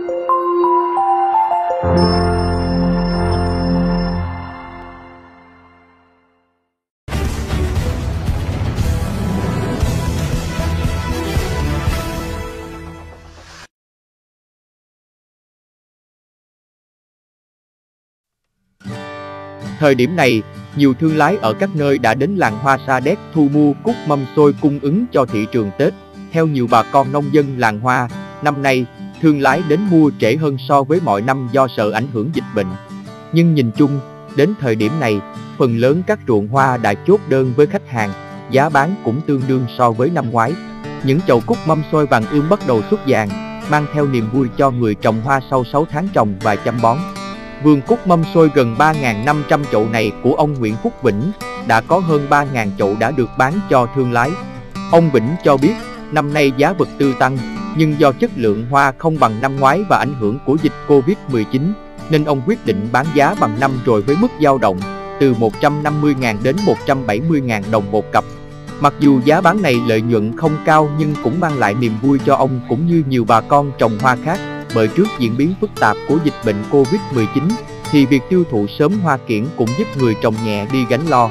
Thời điểm này, nhiều thương lái ở các nơi đã đến làng hoa Sa Đéc thu mua cúc mâm xôi cung ứng cho thị trường Tết. Theo nhiều bà con nông dân làng hoa, năm nay, thương lái đến mua trễ hơn so với mọi năm do sợ ảnh hưởng dịch bệnh. Nhưng nhìn chung, đến thời điểm này, phần lớn các ruộng hoa đã chốt đơn với khách hàng, giá bán cũng tương đương so với năm ngoái. Những chậu cúc mâm xôi vàng ươm bắt đầu xuất vàng, mang theo niềm vui cho người trồng hoa sau 6 tháng trồng và chăm bón. Vườn cúc mâm xôi gần 3.500 chậu này của ông Nguyễn Phúc Vĩnh đã có hơn 3.000 chậu đã được bán cho thương lái. Ông Vĩnh cho biết năm nay giá vật tư tăng, nhưng do chất lượng hoa không bằng năm ngoái và ảnh hưởng của dịch Covid-19, nên ông quyết định bán giá bằng năm rồi với mức dao động từ 150.000 đến 170.000 đồng một cặp. Mặc dù giá bán này lợi nhuận không cao nhưng cũng mang lại niềm vui cho ông cũng như nhiều bà con trồng hoa khác. Bởi trước diễn biến phức tạp của dịch bệnh Covid-19, thì việc tiêu thụ sớm hoa kiển cũng giúp người trồng nhẹ đi gánh lo.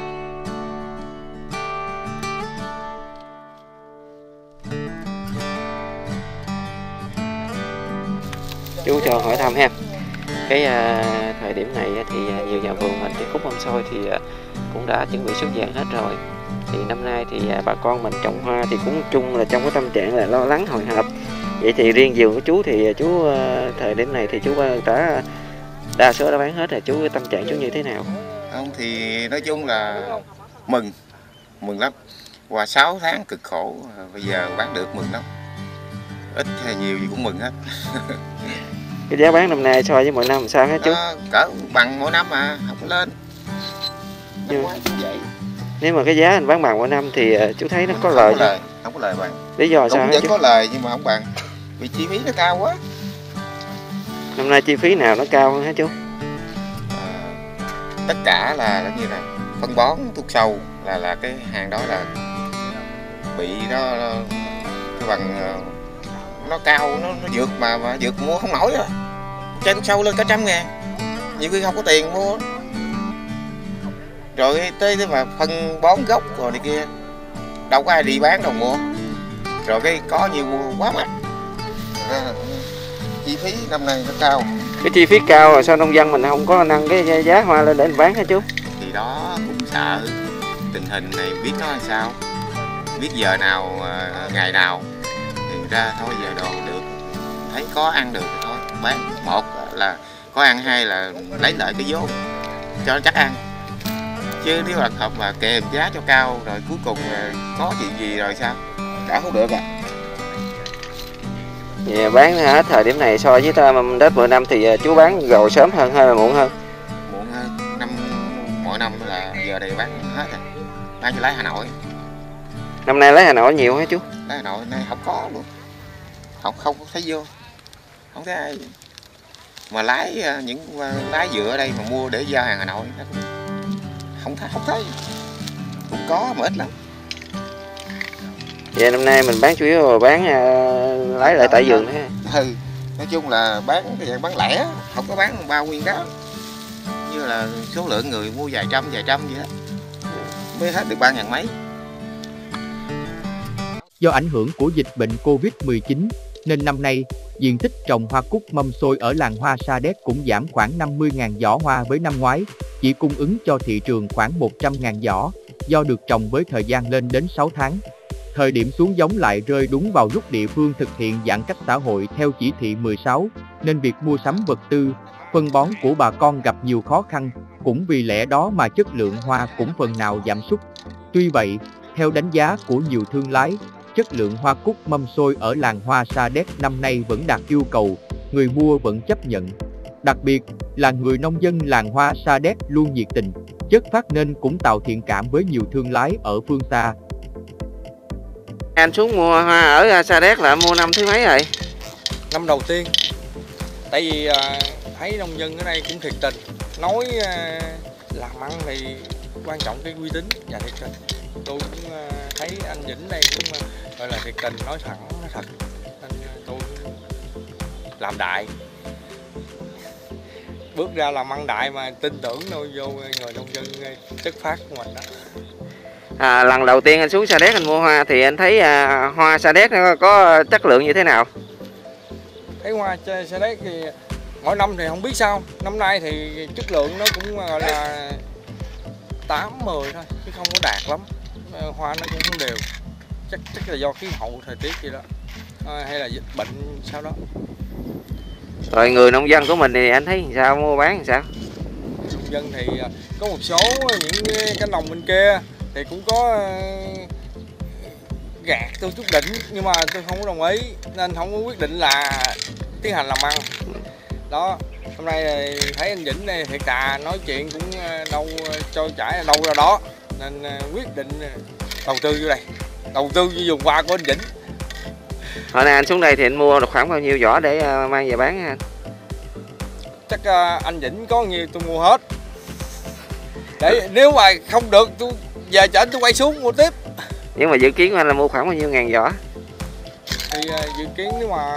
Chú cho hỏi thăm ha. Cái thời điểm này thì nhiều nhà vườn mình thì cúc mâm xôi thì cũng đã chuẩn bị xuất vàng hết rồi. Thì năm nay thì bà con mình trồng hoa thì cũng chung là trong cái tâm trạng là lo lắng hồi hộp. Vậy thì riêng vườn của chú thì chú thời điểm này thì chú đã đa số đã bán hết rồi, chú tâm trạng chú như thế nào? Không thì nói chung là mừng lắm. Qua 6 tháng cực khổ bây giờ bán được mừng lắm. Ít hay nhiều gì cũng mừng hết. Cái giá bán năm nay so với mọi năm làm sao hả chú? Cỡ bằng mỗi năm mà không có lên. Nếu mà cái giá anh bán bằng mỗi năm thì chú thấy nó có lời không? Không có lời bằng. Lý do sao? Vẫn có lời nhưng mà không bằng. Vì chi phí nó cao quá. Năm nay chi phí nào nó cao hơn hả chú? Tất cả là như này, phân bón, thuốc sâu là cái hàng đó là bị nó cái bằng nó cao, nó vượt mà vượt mua không nổi rồi. Chai thuốc sâu lên cả 100.000, nhiều khi không có tiền mua. Rồi tới mà phân bón gốc rồi này kia, đâu có ai đi bán đâu mua. Rồi cái có nhiều mua quá mắc. Chi phí năm nay nó cao. Cái chi phí cao rồi sao nông dân mình không có nâng cái giá hoa lên để mình bán hả chú? Thì đó cũng sợ tình hình này biết nó làm sao, biết giờ nào ngày nào thì ra thôi giờ đồ được, thấy có ăn được thì thôi bán. Một là có ăn, hai là lấy lại cái vốn cho nó chắc ăn. Chứ nếu là hợp mà kèm giá cho cao rồi cuối cùng có chuyện gì rồi sao? Đã không được à. Vậy bán hết thời điểm này so với Tết 10 năm thì chú bán rồi sớm hơn hay là muộn hơn? Muộn hơn. Mỗi năm là giờ này bán hết rồi. Bán cho lấy Hà Nội. Năm nay lấy Hà Nội nhiều hả chú? Lấy Hà Nội nay không có luôn. Không thấy vô. Không thấy ai. Mà lái những lái dừa ở đây mà mua để giao hàng Hà Nội nó cũng không thấy. Cũng có mà ít lắm. Vậy năm nay mình bán chủ yếu là bán lấy lại tại vườn thế. Nói chung là bán cái dạng bán lẻ, không có bán bao nguyên đó. Như là số lượng người mua vài trăm vậy đó. Mới hết được 3.000 mấy. Do ảnh hưởng của dịch bệnh Covid-19, nên năm nay, diện tích trồng hoa cúc mâm xôi ở làng hoa Sa Đéc cũng giảm khoảng 50.000 giỏ hoa với năm ngoái, chỉ cung ứng cho thị trường khoảng 100.000 giỏ, do được trồng với thời gian lên đến 6 tháng. Thời điểm xuống giống lại rơi đúng vào lúc địa phương thực hiện giãn cách xã hội theo chỉ thị 16, nên việc mua sắm vật tư, phân bón của bà con gặp nhiều khó khăn, cũng vì lẽ đó mà chất lượng hoa cũng phần nào giảm sút. Tuy vậy, theo đánh giá của nhiều thương lái, chất lượng hoa cúc mâm xôi ở làng hoa Sa Đéc năm nay vẫn đạt yêu cầu, người mua vẫn chấp nhận. Đặc biệt là người nông dân làng hoa Sa Đéc luôn nhiệt tình, chất phác nên cũng tạo thiện cảm với nhiều thương lái ở phương xa. Anh xuống mua hoa ở Sa Đéc là mua năm thứ mấy rồi? Năm đầu tiên. Tại vì thấy nông dân ở đây cũng thiệt tình. Nói làm ăn thì quan trọng cái uy tín và thiệt tình. Tôi cũng thấy anh Vĩnh đây cũng gọi là thiệt tình, nói thẳng, nói thật. Nên tôi làm đại. Bước ra làm ăn đại mà tin tưởng đâu vô người nông dân chất phác của mình đó. Lần đầu tiên anh xuống Sa Đéc anh mua hoa thì anh thấy hoa Sa Đéc nó có chất lượng như thế nào? Thấy hoa Sa Đéc thì mỗi năm thì không biết sao, năm nay thì chất lượng nó cũng gọi là 8, 10 thôi chứ không có đạt lắm. Hoa nó cũng không đều, chắc là do khí hậu thời tiết gì đó, hay là dịch bệnh sao đó. Rồi người nông dân của mình thì anh thấy sao, mua bán làm sao? Nông dân thì có một số những cánh đồng bên kia thì cũng có gạt tôi chút đỉnh, nhưng mà tôi không có đồng ý nên không có quyết định là tiến hành làm ăn đó. Hôm nay thấy anh Vĩnh này thiệt thà, nói chuyện cũng đâu trôi chảy đâu ra đó nên quyết định đầu tư vô đây, đầu tư vô vùng hoa của anh Vĩnh. Hồi nay anh xuống đây thì anh mua được khoảng bao nhiêu giỏ để mang về bán anh? Chắc anh Vĩnh có nhiều tôi mua hết, để nếu mà không được tôi về cho anh tôi quay xuống mua tiếp. Nhưng mà dự kiến của anh là mua khoảng bao nhiêu ngàn giỏ? Thì dự kiến nếu mà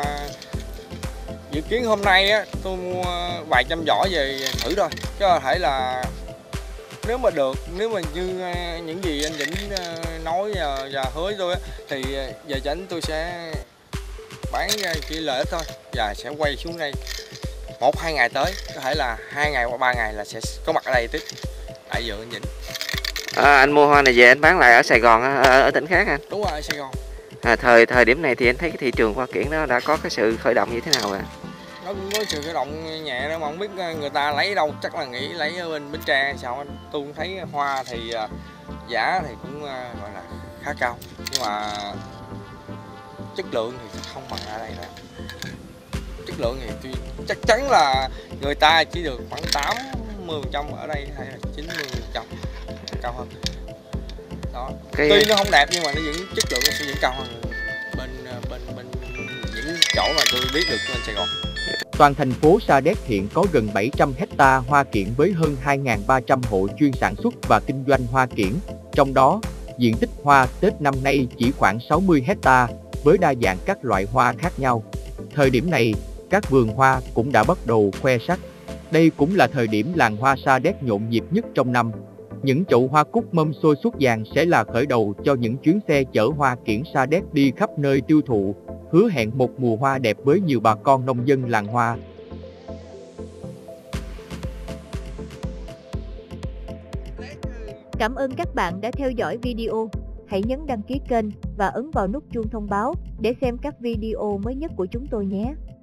dự kiến hôm nay á tôi mua vài trăm giỏ về thử thôi, chứ có thể là nếu mà được, nếu mà như những gì anh Vĩnh nói và hứa với tôi á, thì về cho anh tôi sẽ bán chỉ lợi ích thôi và sẽ quay xuống đây 1-2 ngày tới, có thể là 2 ngày hoặc 3 ngày là sẽ có mặt ở đây tiếp tại vườn anh Vĩnh. Anh mua hoa này về anh bán lại ở Sài Gòn, ở tỉnh khác anh? Đúng rồi, ở Sài Gòn. Thời điểm này thì anh thấy cái thị trường hoa kiển nó đã có cái sự khởi động như thế nào rồi? Nó cũng có sự khởi động nhẹ đó mà không biết người ta lấy đâu, chắc là nghĩ lấy ở bên Bến Tre sao anh. Tôi cũng thấy hoa thì giá thì cũng gọi là khá cao, nhưng mà chất lượng thì không bằng ở đây nữa. Chất lượng thì tôi chắc chắn là người ta chỉ được khoảng 80%, ở đây hay là 90% cao hơn đó. Tuy nó không đẹp nhưng mà nó vẫn chất lượng nó sẽ vẫn cao hơn bên những chỗ mà tôi biết được trên Sài Gòn. Toàn thành phố Sa Đéc hiện có gần 700 hecta hoa kiển với hơn 2.300 hộ chuyên sản xuất và kinh doanh hoa kiển. Trong đó, diện tích hoa Tết năm nay chỉ khoảng 60 hecta với đa dạng các loại hoa khác nhau. Thời điểm này, các vườn hoa cũng đã bắt đầu khoe sắc. Đây cũng là thời điểm làng hoa Sa Đéc nhộn nhịp nhất trong năm. Những chậu hoa cúc mâm xôi suốt vàng sẽ là khởi đầu cho những chuyến xe chở hoa kiển Sa Đéc đi khắp nơi tiêu thụ, hứa hẹn một mùa hoa đẹp với nhiều bà con nông dân làng hoa. Cảm ơn các bạn đã theo dõi video. Hãy nhấn đăng ký kênh và ấn vào nút chuông thông báo để xem các video mới nhất của chúng tôi nhé.